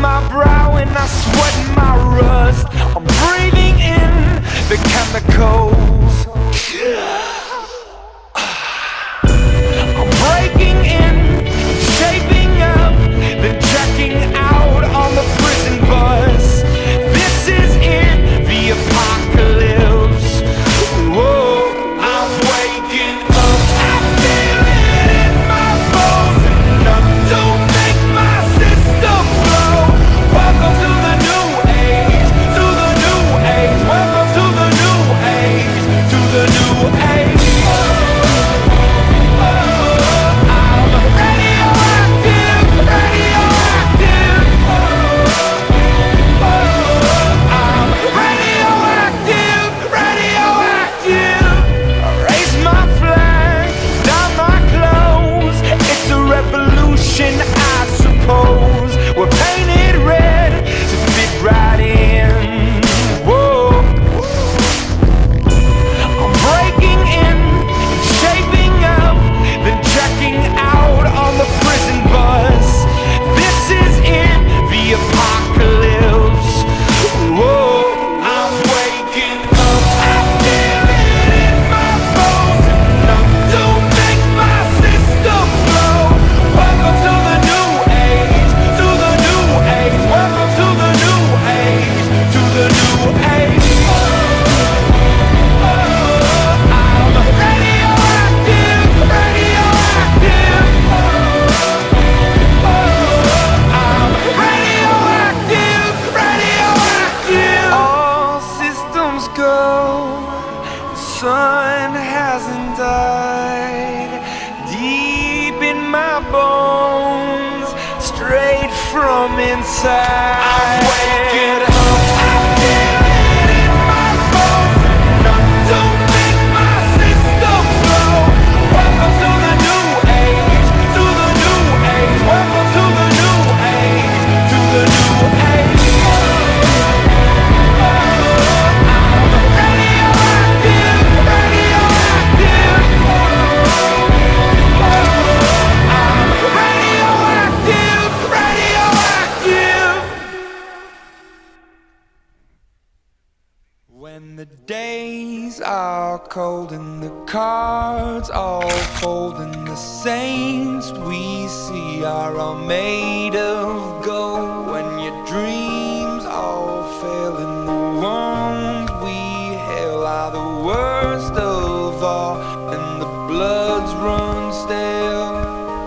my brow and I sweat my rust. I'm breathing in the chemicals. I'm breaking in, shaping up, then checking out on the prison bus. This is it, the apocalypse. Whoa, I'm waking up, I feel it in my bones. Enough to make my system blow. Welcome to the new age, to the new age. Welcome to the new age, to the new age. I suppose we're painted red to fit right in. Whoa, I'm breaking in, shaping up, then checking out on the prison bus. This is it, the apocalypse. Whoa, I'm waking up, I feel it in my bones. Enough to make my system blow. Welcome to the new age, to the new age. Welcome to the new age, to the new age. I'm radioactive, radioactive. I'm radioactive, radioactive. All systems go, the sun hasn't died. Deep in my bones, straight from inside. I'm waking up, I feel it in my bones. Enough to make my system blow. Welcome to the new age, to the new age. Welcome to the new age, to the new age. I'm radioactive, radioactive. I'm radioactive, radioactive. When the days are cold and the cards all fold and the saints we see are all made of gold. When your dreams all fail and the ones we hail are the worst of all and the bloods run stale.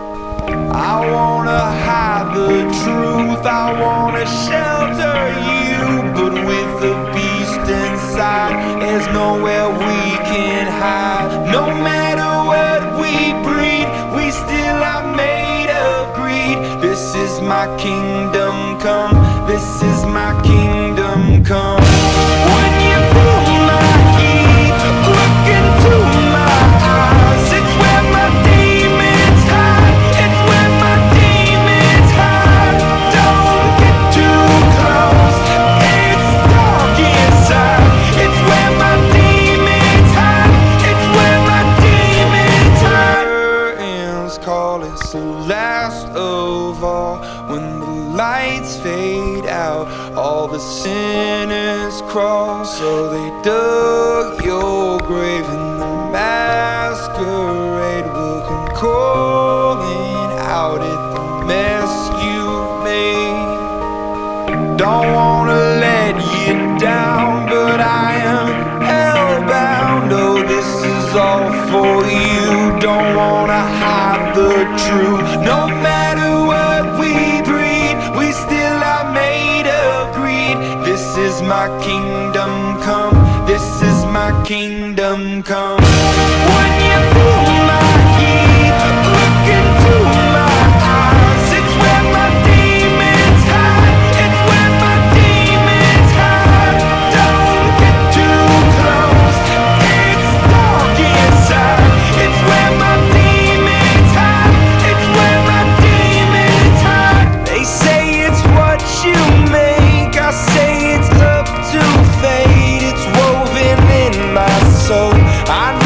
I wanna hide the truth, I wanna shelter you, but with the beast inside, there's nowhere we can hide. No matter what we breed, we still are made of greed. This is my kingdom come, this is my kingdom come. When you feel my heat, look into my eyes, it's where my demons hide. It's where my demons hide. Don't get too close, it's dark inside. It's where my demons hide. It's where my demons hide. Curtains call, it's the last of all. When the lights fade out, all the sinners crawl. So they dug your grave and the masquerade will come calling out at the mess you've made. Don't wanna let you down, but I am hellbound. Oh, this is all for you. Don't wanna hide the truth. No matter what we breed, we still are made of greed. This is my kingdom come, this is my kingdom come. When you feel my heat, look into my eyes, it's where my demons hide. It's where my demons hide. Don't get too close, it's dark inside. It's where my demons hide. It's where my demons hide. They say it's what you make, I say it's up to fate. It's woven in my soul. I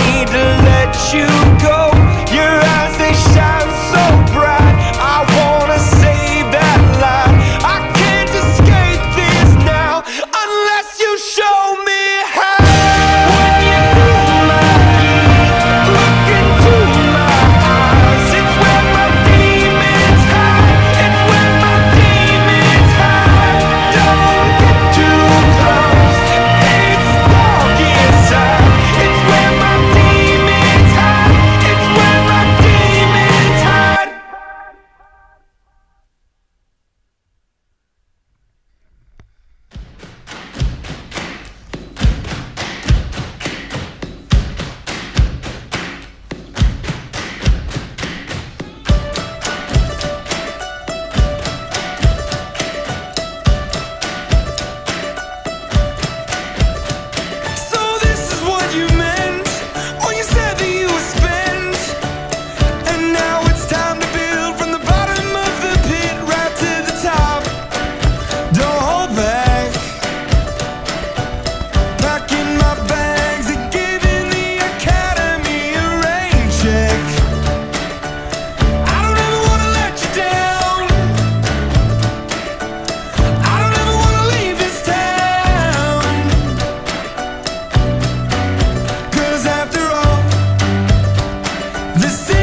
This